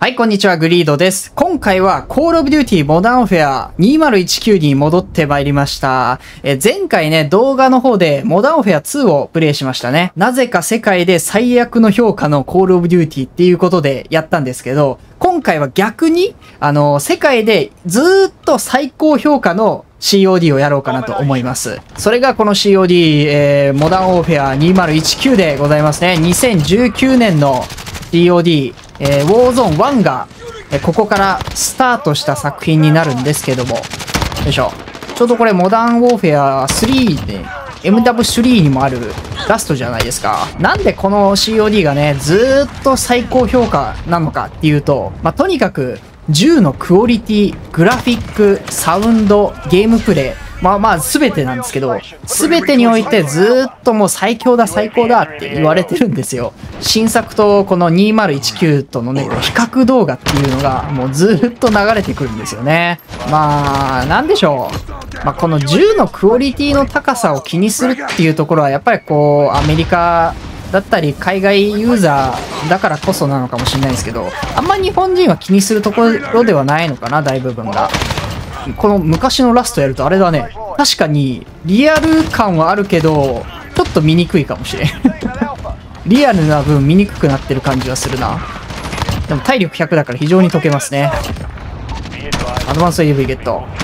はい、こんにちは、グリードです。今回は、Call of Duty Modern Warfare 2019に戻ってまいりました。前回ね、動画の方で Modern Warfare 2をプレイしましたね。なぜか世界で最悪の評価の Call of Duty っていうことでやったんですけど、今回は逆に、世界でずーっと最高評価の COD をやろうかなと思います。それがこの COD、モダンウォーフェア2019でございますね。2019年の COD、ウォーゾーン1が、ここからスタートした作品になるんですけども、よいしょ。ちょうどこれモダンウォーフェア3で、MW3 にもあるラストじゃないですか。なんでこの COD がね、ずーっと最高評価なのかっていうと、とにかく、銃のクオリティ、グラフィック、サウンド、ゲームプレイ、全てなんですけど、全てにおいてずーっともう最強だ、最高だって言われてるんですよ。新作とこの2019とのね、比較動画っていうのがもうずーっと流れてくるんですよね。なんでしょう。この銃のクオリティの高さを気にするっていうところは、やっぱりアメリカ、だったり海外ユーザーだからこそなのかもしれないですけど、あんま日本人は気にするところではないのかな、大部分が。この昔のラストやるとあれだね。確かにリアル感はあるけど、ちょっと見にくいかもしれん。リアルな分見にくくなってる感じはするな。でも体力100だから非常に解けますね。アドバンス UV ゲット。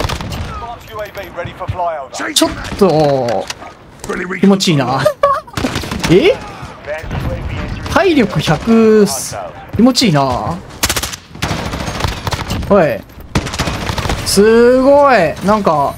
ちょっと気持ちいいな。え？体力100、気持ちいいな。おい。すごい。なんか、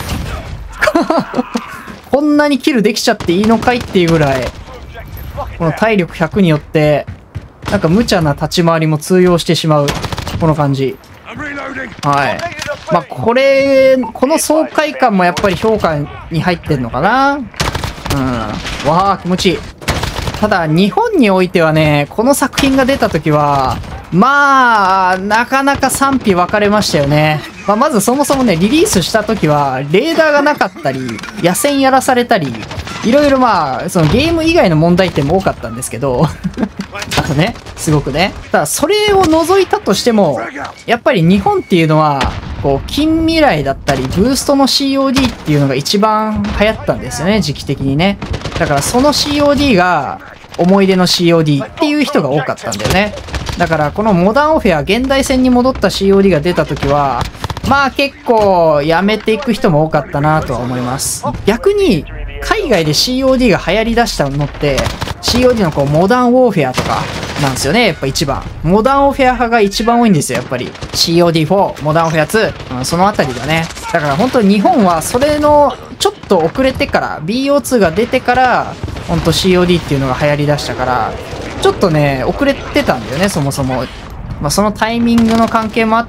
こんなにキルできちゃっていいのかいっていうぐらい、この体力100によって、なんか無茶な立ち回りも通用してしまう、この感じ。はい。この爽快感もやっぱり評価に入ってんのかな。わあ、気持ちいい。ただ、日本においてはね、この作品が出た時は、なかなか賛否分かれましたよね。まずそもそもね、リリースした時は、レーダーがなかったり、野戦やらされたり、いろいろそのゲーム以外の問題点も多かったんですけど、すごくね。ただ、それを除いたとしても、やっぱり日本っていうのは、近未来だったり、ブーストの COD っていうのが一番流行ったんですよね、時期的にね。だからその COD が思い出の COD っていう人が多かったんだよね。だからこのモダンオフェア現代戦に戻った COD が出た時は、結構やめていく人も多かったなとは思います。逆に海外で COD が流行り出したのって、COD のモダンウォーフェアとかなんですよね、やっぱ一番。モダンオフェア派が一番多いんですよ、やっぱり。COD4、モダンオフェア2、そのあたりだね。だから本当に日本はそれのちょっと遅れてから、BO2 が出てから、本当 COD っていうのが流行り出したから、ちょっとね、遅れてたんだよね、そもそも。そのタイミングの関係もあって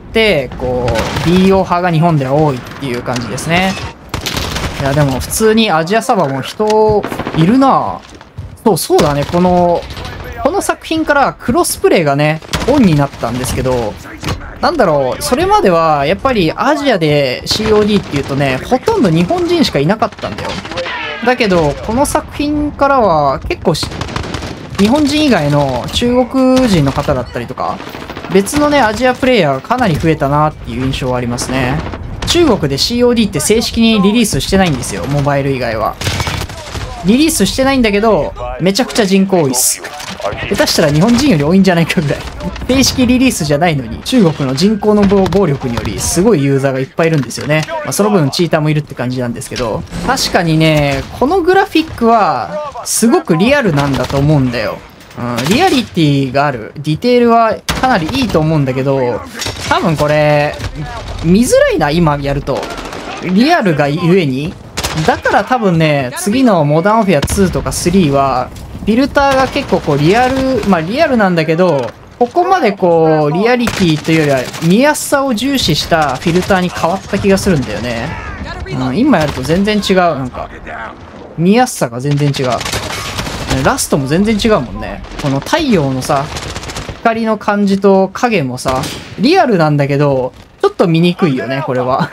、BO 派が日本では多いっていう感じですね。いや、でも普通にアジアサバも人いるなぁ。そうだね、この作品からクロスプレイがね、オンになったんですけど、それまではやっぱりアジアで COD っていうとね、ほとんど日本人しかいなかったんだよ。だけど、この作品からは結構日本人以外の中国人の方だったりとか、別のね、アジアプレイヤーがかなり増えたなっていう印象はありますね。中国で COD って正式にリリースしてないんですよ、モバイル以外は。リリースしてないんだけど、めちゃくちゃ人口多いっす。下手したら日本人より多いんじゃないかぐらい。正式リリースじゃないのに、中国の人口の暴力により、すごいユーザーがいっぱいいるんですよね。その分、チーターもいるって感じなんですけど、確かにね、このグラフィックは、すごくリアルなんだと思うんだよ。リアリティがある。ディテールはかなりいいと思うんだけど、多分これ、見づらいな、今やると。リアルがゆえに。だから多分ね、次のモダンオフェア2とか3は、フィルターが結構リアルなんだけど、ここまでリアリティというよりは見やすさを重視したフィルターに変わった気がするんだよね。今やると全然違う。なんか、見やすさが全然違う。ラストも全然違うもんね。この太陽のさ、光の感じと影もさ、リアルなんだけど、ちょっと見にくいよね、これは。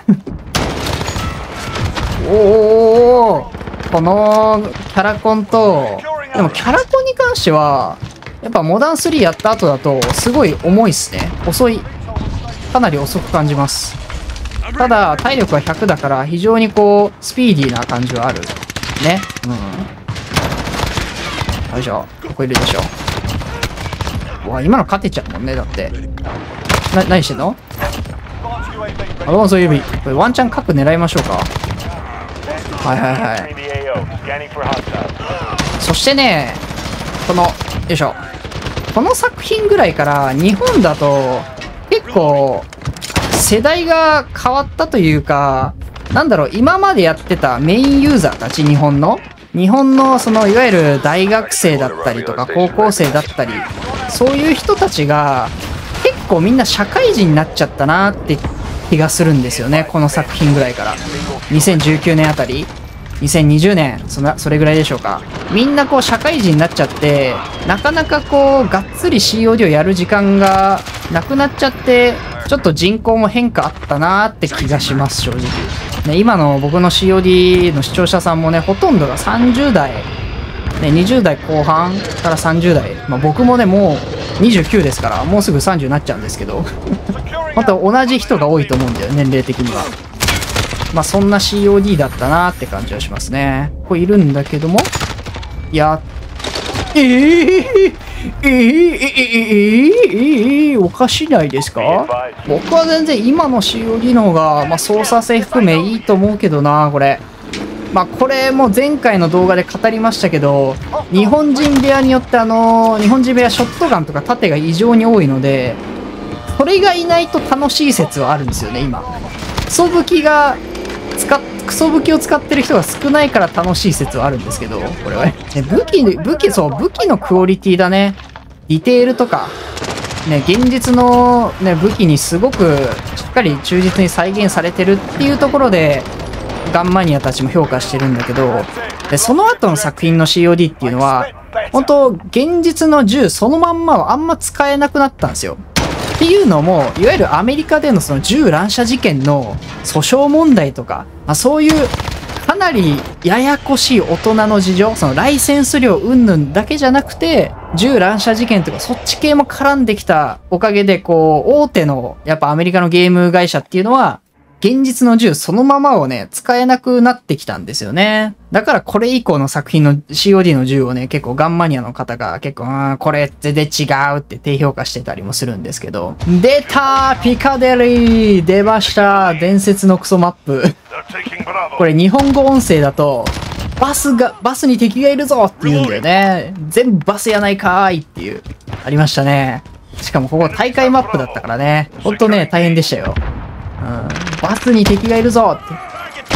このキャラコンと、でもキャラコンに関しては、 やっぱモダン3やった後だと、すごい重いっすね。遅い。かなり遅く感じます。ただ、体力は100だから、非常にこう、スピーディーな感じはある。ね。うん。よいしょ。ここいるでしょ。うわ、今の勝てちゃうもんね、だって。何してんの？アドバンス指。これワンチャン角狙いましょうか。はいはいはい。そしてね、よいしょ。この作品ぐらいから日本だと結構世代が変わったというか、なんだろう、今までやってたメインユーザーたち、日本のそのいわゆる大学生だったりとか高校生だったり、そういう人たちが結構みんな社会人になっちゃったなって気がするんですよね。この作品ぐらいから。2019年あたり、2020年、それぐらいでしょうか。みんなこう社会人になっちゃって、なかなかこう、がっつり COD をやる時間がなくなっちゃって、ちょっと人口も変化あったなーって気がします、正直。ね、今の僕の COD の視聴者さんもね、ほとんどが30代、ね、20代後半から30代。まあ僕もね、もう29ですから、もうすぐ30になっちゃうんですけど。また同じ人が多いと思うんだよ、年齢的には。まあそんな COD だったなーって感じはしますね。これいるんだけども、おかしないですか？僕は全然今の COD の方が、まあ操作性含めいいと思うけどな、これ。まあこれも前回の動画で語りましたけど、日本人部屋によって日本人部屋ショットガンとか盾が異常に多いので、それがいないと楽しい説はあるんですよね、今。クソ武器を使ってる人が少ないから楽しい説はあるんですけど、これはね。武器のクオリティだね。ディテールとか、ね、現実のね、武器にすごくしっかり忠実に再現されてるっていうところで、ガンマニアたちも評価してるんだけど、で、その後の作品の COD っていうのは、本当現実の銃そのまんまはあんま使えなくなったんですよ。っていうのも、いわゆるアメリカでのその銃乱射事件の訴訟問題とか、まあ、そういうかなりややこしい大人の事情、そのライセンス料云々だけじゃなくて、銃乱射事件とかそっち系も絡んできたおかげで、こう、大手のやっぱアメリカのゲーム会社っていうのは、現実の銃そのままをね、使えなくなってきたんですよね。だからこれ以降の作品の COD の銃をね、結構ガンマニアの方が結構、これ全然違うって低評価してたりもするんですけど。出たー、ピカデリー出ました、伝説のクソマップ。これ日本語音声だと、バスに敵がいるぞって言うんだよね。全部バスやないかーいっていう。ありましたね。しかもここ大会マップだったからね。ほんとね、大変でしたよ。バスに敵がいるぞって。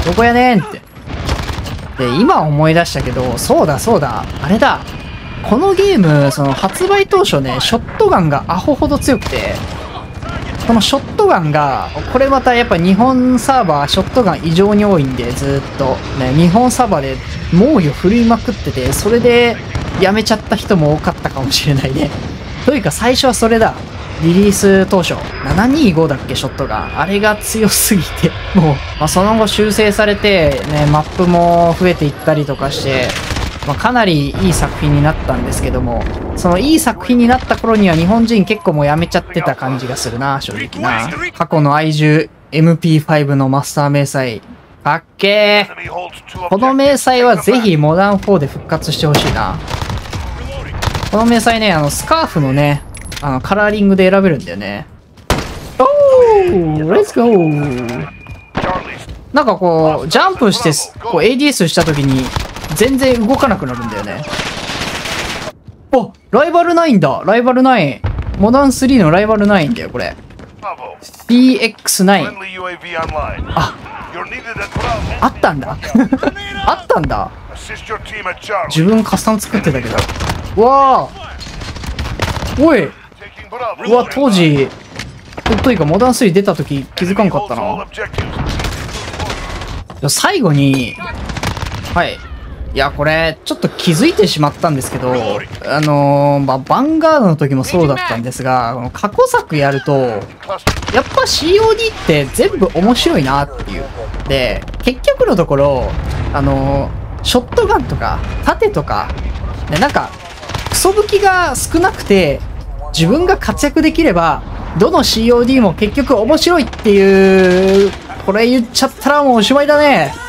どこやねんって。で、今思い出したけど、そうだ、あれだ。このゲーム、その発売当初ね、ショットガンがアホほど強くて、このショットガンが、これまたやっぱ日本サーバー、ショットガン異常に多いんで、ずっと。ね、日本サーバーで猛威を振るいまくってて、それでやめちゃった人も多かったかもしれないね。というか最初はそれだ。リリース当初、725だっけ、ショットガン。あれが強すぎて、もう、まあ、その後修正されて、ね、マップも増えていったりとかして、まあ、かなりいい作品になったんですけども、そのいい作品になった頃には日本人結構もうやめちゃってた感じがするな、正直な。過去の愛獣 MP5 のマスター迷彩。かっけー。この迷彩はぜひモダン4で復活してほしいな。この迷彩ね、スカーフのね、カラーリングで選べるんだよね。おー、レッツゴー。なんかこう、ジャンプして、こう ADS した時に、全然動かなくなるんだよね。お、ライバル9だ。ライバル9。モダン3のライバル9だよ、これ。CX9。あったんだ。あったんだ。自分カスタム作ってたけど。うわー。おい。うわ、当時、というかモダン3出た時気づかんかったな。最後に、はい。いや、これ、ちょっと気づいてしまったんですけど、まあ、ヴァンガードの時もそうだったんですが、この過去作やると、やっぱ COD って全部面白いなっていう。で、結局のところ、ショットガンとか、盾とか、ね、なんか、 クソ武器が少なくて、自分が活躍できれば、どの COD も結局面白いっていう、これ言っちゃったらもうおしまいだね。